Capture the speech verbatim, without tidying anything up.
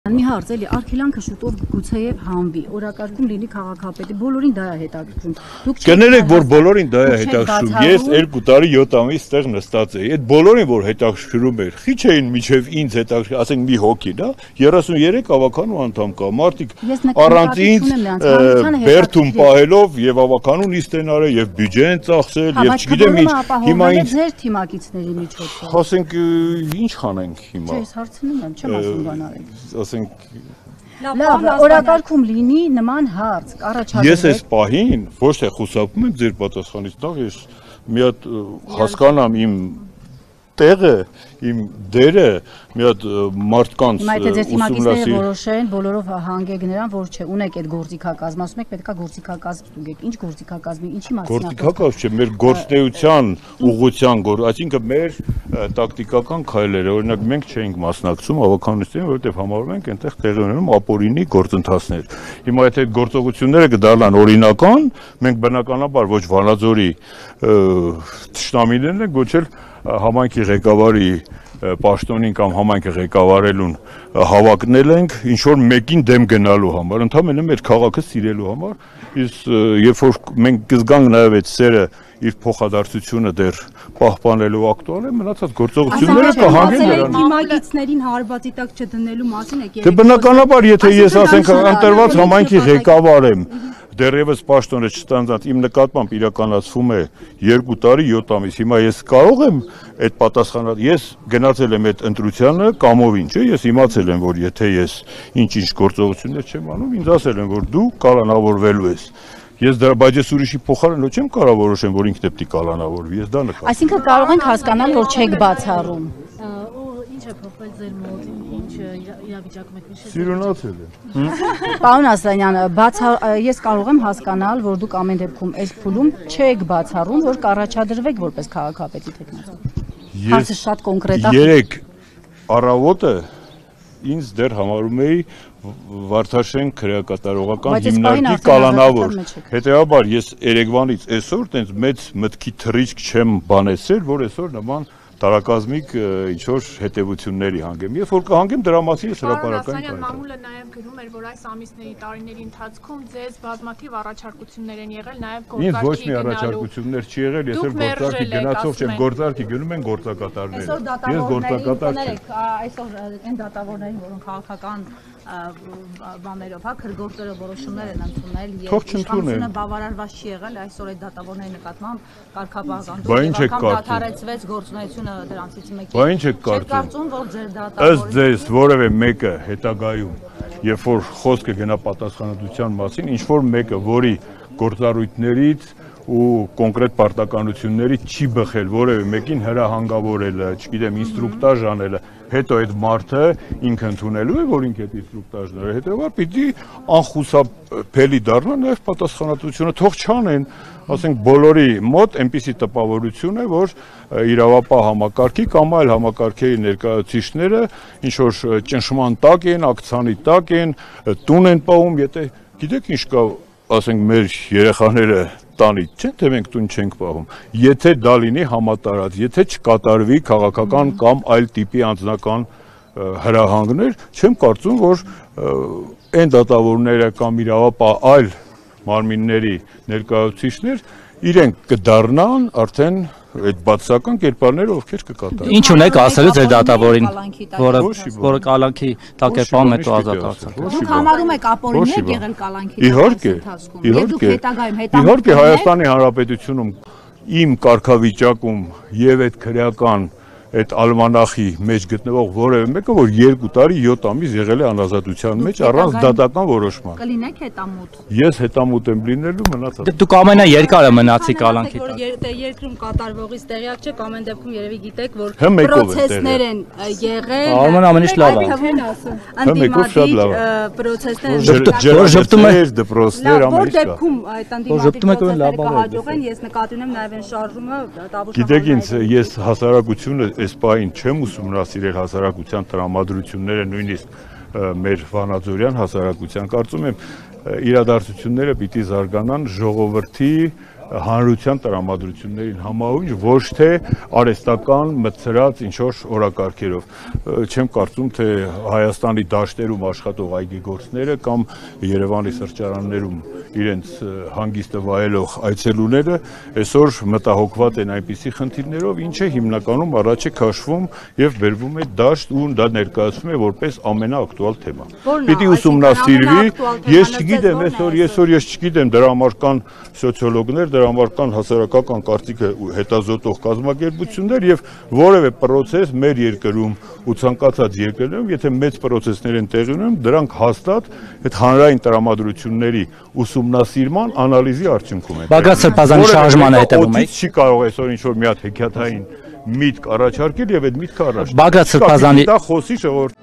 Մի հարց էլի արգելանքը շուտով գուցեև հանվի, օրակարգում լինի քաղաքապետի, բոլորին դա է հետաքրքրում։ Կներեք, որ բոլորին դա է հետաքրքրում։ Ես երկու տարի յոթ ամիս ստեղ նստած էի։ Այդ բոլորին որ հետաքրքրում էր, քիչ էին միջև ինձ հետաքրքրում, ասենք մի հոգի, դա երեսունյերեք ավականու անդամ կա։ Մարդիկ առանց ինձ բերդում պահելով եւ ավականուն իստենարը եւ բյուջեն ծախսել եւ չգիտեմ ինչ։ Հիմա ինձ ձեր թիմակիցների միջոցով։ Ասենք ինչ խանենք հիմա։ Ես հարցնում եմ, չեմ ասում բան արեք։ Լավ, օրակարգում լինի նման հարց, առաջադրեք։ Ես այս պահին ոչ թե խուսափում եմ ձեր պատասխանից, նախ ես մի հատ հասկանամ իմ տեղը, իմ դերը, մի հատ մարդկանց ուսումնասիրել։ Հիմա եթե ձեր թիմակիցները որոշեն, բոլորով հանգեք նրան, որ չէ, ունեք այդ գործիքակազմ, ասում եք պետքա գործիքակազմ ստուգեք։ Ինչ գործիքակազմի, ինչի մասին։ Գործիքակազմ չէ, մեր գործնեության ուղղության, այսինքն մեր տակտիկական քայլերը, օրինակ մենք չէինք մասնակցում ավականություններին, որովհետև համարում ենք այնտեղ տեղի ունենում ապօրինի գործընթացներ։ Հիմա եթե այդ գործողությունները կդառնան օրինական, մենք բնականաբար ոչ Վանաձորի թշնամիներն ենք, ոչ էլ համայնքի ղեկավարի պաշտոնին կամ համայնքը ղեկավարելուն հավակնել ենք ինչ որ մեկին դեմ գնալու համար, ընդհանրապես մեր քաղաքը սիրելու համար, իսկ երբ որ մենք կզգանք նաև այդ սերը իր փոխադարձությունը դեռ պահպանելու ակտուալ է, մնացած գործողությունները կհանգեն նրան։ Թիմակիցներին հարվածի տակ չդնելու մասին եք։ Դե բնականաբար, եթե ես ասենք ընտրված համայնքի ղեկավար եմ, դեռևս պաշտոնը չստանձած իմ նկատմամբ իրականացվում է երկու տարի յոթ ամիս, հիմա ես կարող եմ այդ պատասխանը, ես գնացել եմ այդ ընտրությանը կամովին, չէ, ես իմացել եմ, որ եթե ես ինչ-ինչ գործողություններ չեմ անում, ինձ ասել են, որ դու կալանավորվելու ես։ Ես դրա բայց ես ուրիշի փոխարեն ոչ չեմ կարող որոշեմ, որ ինքն պետք է կալանավորվի, ես դա նկատում եմ։ Այսինքն կարող ենք հասկանալ, որ չեք բացառում։ Ինչ է փոխվել ձեր մոտ, ինչ իրավիճակում եք հիշել։ Սիրունացել եմ։ Պարոն Ասլանյան, ես կարող եմ հասկանալ, որ դուք ամեն դեպքում այս փուլում չեք բացառում, որ կառաջադրվեք որպես քաղաքապետի թեկնածու։ Հարցը շատ կոնկրետ է։ Երեք առավոտը ինձ դեռ համարում էի Վարդաշեն քրեակատարողական հիմնարկի կալանավոր։ Հետևաբար ես Երևանից այսօր տենց մեծ մտքի թռիչք չեմ բանեցել, որ այսօր նման տարակազմիկ ինչ որ հետևությունների հանգեմ։ Երբ որ կհանգեմ դրա մասին ես հրապարակային կայացնեմ։ Մամուլը նաև գրում էր, որ այս ամիսների տարիների ընթացքում ձեզ բազմաթիվ առաջարկություններ են եղել, նաև գործարքի գնալու։ Ինձ ոչ մի առաջարկություններ չի եղել, ես էլ գործարքի գնացող չեմ, գործարքի գնում են գործակատարները։ Ես գործակատար չեմ։ Այսօր այն դատավորներին, որոնք քաղաքական բաներով, հա, քրգործերը որոշումներ են ընդունել եւ իշխանությունը բավարարված չի եղել այսօր այդ դատավորների նկատմամբ կարգապահական դեպքում դադարեցվեց գործունեությունը դրանցից մեկի։ Բա ինչ եք կարծում, որ ձեր դատավորը ըստ ձեզ որևէ մեկը հետագայում, երբ որ խոսքը գնա պատասխանատվության մասին, ինչ որ մեկը, որի գործառույթներից ու կոնկրետ պարտականություններից չի բխել որևէ մեկին հրահանգավորելը, չգիտեմ, ինստրուկտաժ անելը, հետո այդ մարդը ինքը ընդունելու է, որ ինքը այդ ինստրուկտաժն է, հետևաբար պիտի անխուսափելի դառնա նաև պատասխանատվությունը, թող չանեն, ասենք բոլորի մոտ այնպիսի տպավորություն է, որ իրավապահ համակարգի կամ այլ համակարգերի ներկայացուցիչները ինչ որ ճնշման տակ են, ակցանի տակ են, տուն են պահում, եթե գիտեք ինչ կա, ասենք մեր երեխաները տանից չեն, թե մենք տուն չենք պահում, եթե դա լինի համատարած, եթե չկատարվի քաղաքական կամ այլ տիպի անձնական հրահանգներ, չեմ կարծում, որ այն դատավորները կամ իրավապահ այլ մարմինների ներկայացուցիչներ իրենք կդառնան արդեն այդ բացասական կերպարները ովքեր կկատարեն։ Ինչ ունեք ասելու ձեր դատավորին, որը որը կալանքի տակ է պահում հետո ազատ արձակել։ Դուք համարում եք ապօրինի եք եղել կալանքի Իհարկե, իհարկե։ Իհարկե Հայաստանի Հանրապետությունում իմ կարգավիճակում եւ այդ քրեական այդ ալմանախի մեջ գտնվող որևէ մեկը, որ երկու տարի յոթ ամիս եղել է անազատության մեջ առանց դատական որոշման։ Կլինեք հետամուտ։ Ես հետամուտ եմ լինելու մնացած։ Դուք ամենաերկարը մնացի կալանքի տակ։ Երկրում կատարվողից տեղյակ չեք, ամեն դեպքում երևի գիտեք, որ պրոցեսներ են եղել։ Արման ամենից լավ է։ Ընդդիմադիր պրոցեսներ ժպտումներ, դպրոցներ ամեն ինչ կա։ Որ դեպքում այդ ընդդիմադիր պրոցեսները կհաջողեն, ես նկատի ունեմ նաև այն շարժումը Տավուշ։ Գիտեք ինձ, ես հասարակությունը այս պահին չեմ ուսումնասիրել հասարակության տրամադրությունները, նույնիսկ մեր վանաձորյան հասարակության, կարծում եմ իրադարձությունները պիտի զարգանան ժողովրդի հանրության տրամադրություններին համահունչ, ոչ թե արհեստական մտցրած ինչ որ օրակարգերով։ Չեմ կարծում, թե Հայաստանի դաշտերում աշխատող այգեգործները կամ Երևանի սրճարաններում իրենց հանգիստը վայելող այցելուները այսօր մտահոգված են այնպիսի խնդիրներով, ինչը հիմնականում առաջ է քաշվում եւ վերվում է դաշտ ու դա ներկայացվում է որպես ամենաակտուալ թեմա։ Պիտի ուսումնասիրվի, ես չգիտեմ, այսօր այսօր ես չգիտեմ, դրա համար կան սոցիոլոգներ, դրա համար կան հասարակական կարծիքը հետազոտող կազմակերպություններ եւ որևէ process մեր երկրում ու ցանկացած երկրներում, եթե մեծ process-ներ են տեղի ունենում, դրանք հաստատ այդ հանրային տրամադրությունների ուսումնասիրման անալիզի արդյունքում են։ Բաղդադ Սրբազանի շարժմանը հետևում եք։ Չի կարող այսօր ինչ որ մի հատ հեքիաթային միտք առաջարկել եւ այդ միտքը առաջ։ Բաղդադ Սրբազանի դա խոսի ժողովրդի